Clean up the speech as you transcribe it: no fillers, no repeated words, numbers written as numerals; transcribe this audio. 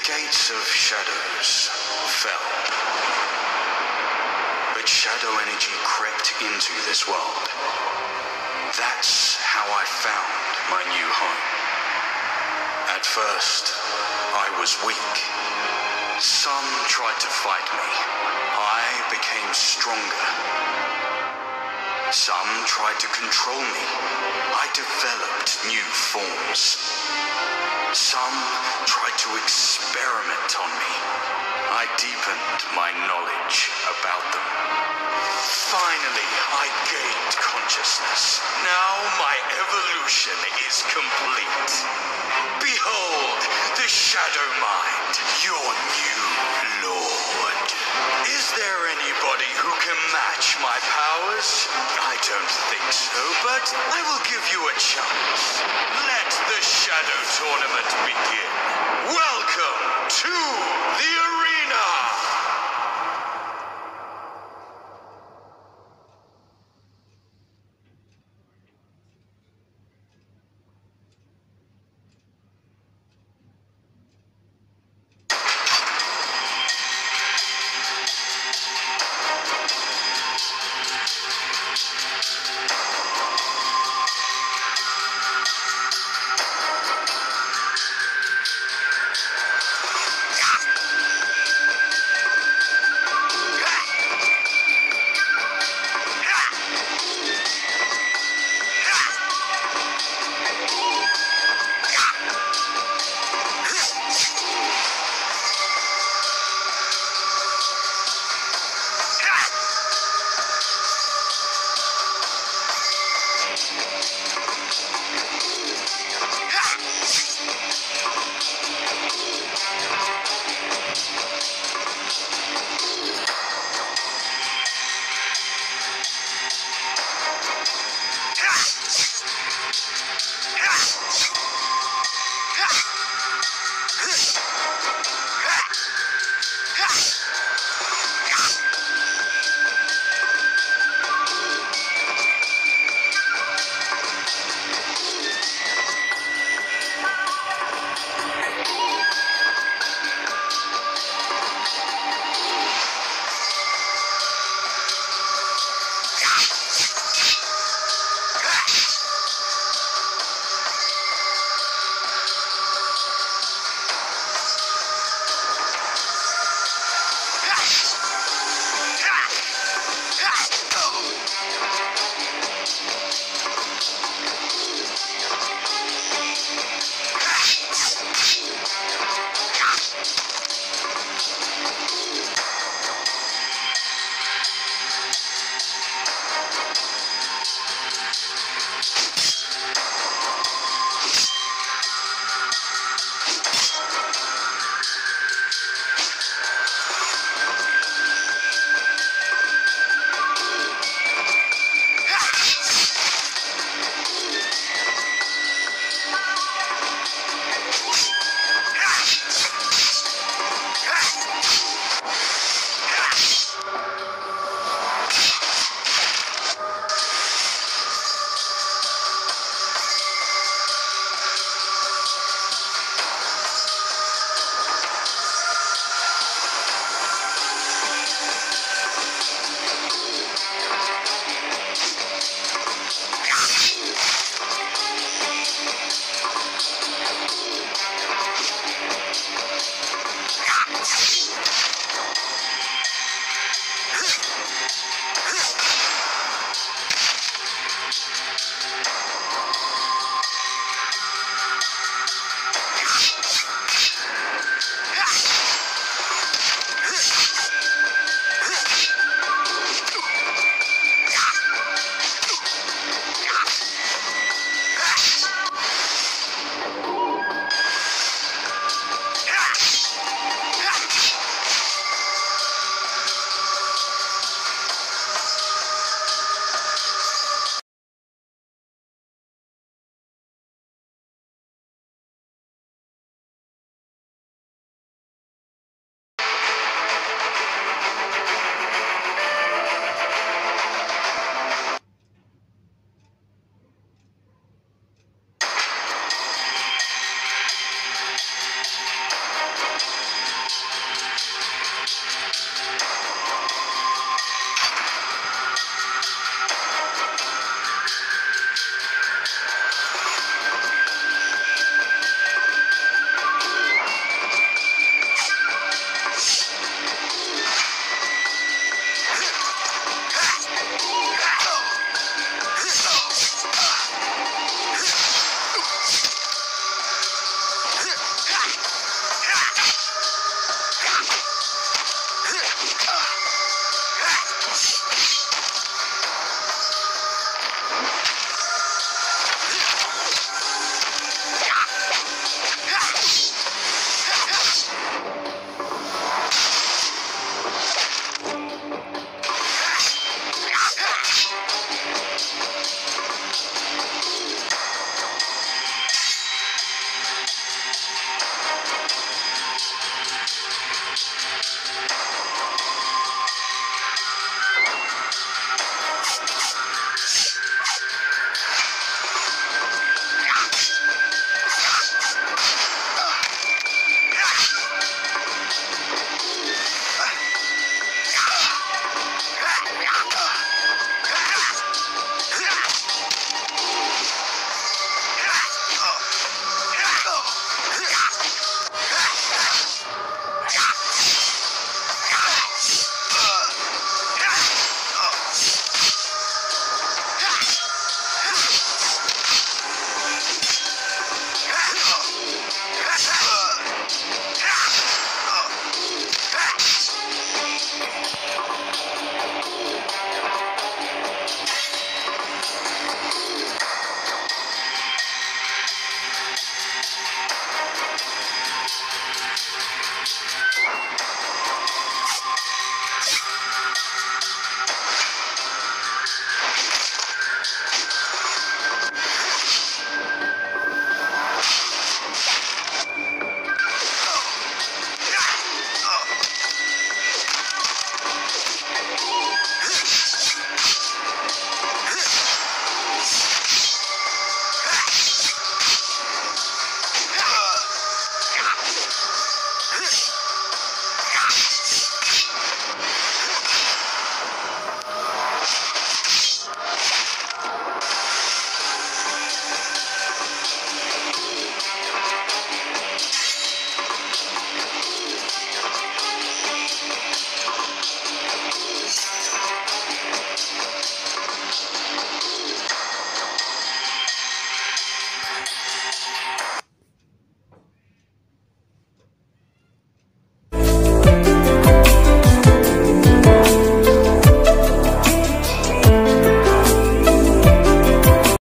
gates of shadows fell, but shadow energy crept into this world. That's how I found my new home. At first, I was weak. Some tried to fight me. I became stronger. Some tried to control me. I developed new forms. Some tried to experiment on me. I deepened my knowledge about them. Finally, I gained consciousness. Now my evolution is complete. Behold, the Shadow Mind, your new lord. Is there anybody who can match my powers? I don't think so, but I will give you a chance. Let the Shadow Tournament begin. Welcome to the arena!